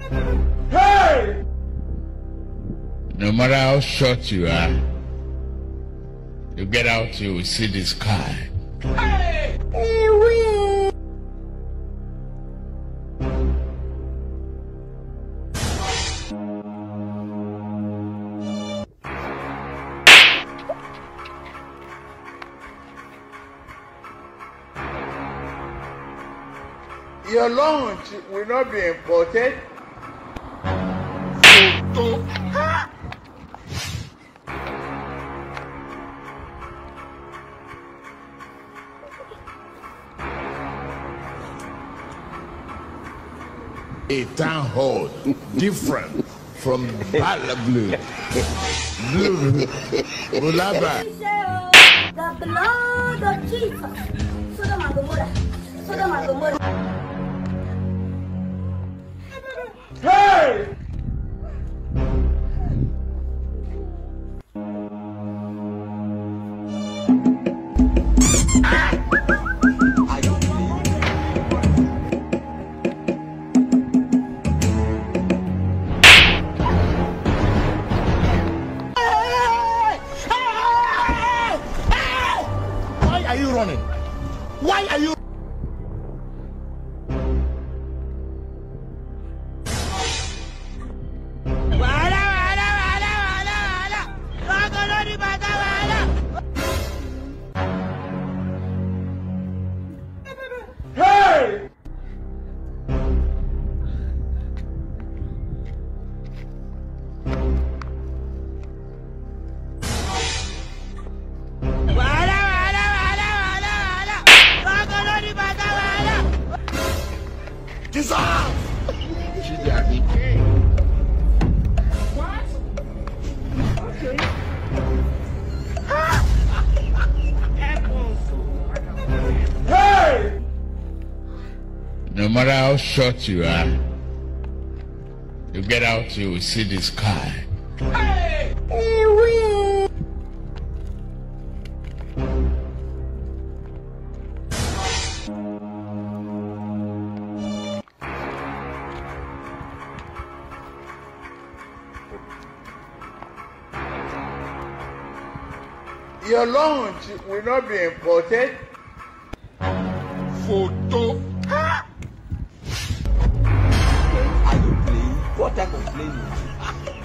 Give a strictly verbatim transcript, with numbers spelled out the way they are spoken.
Hey! No matter how short you are, you get out, you will see the sky. Hey! Your lunch will not be imported. A town hall different from Bala Blue. Blue. Bulaba. The blood of Jesus. Sodom and Gomorrah. Sodom and Gomorrah. Hey! Why are you running? Why are you? Hey! Dissolve! What? Okay. Hey! No matter how short you are, you get out, you will see the sky. Hey! Your lunch will not be imported. Photo. Are you playing? What type of playing?